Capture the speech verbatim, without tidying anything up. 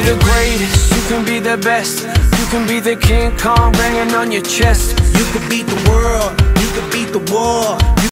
the greatest, you can be the best. You can be the King Kong banging on your chest. You could beat the world, you could beat the war.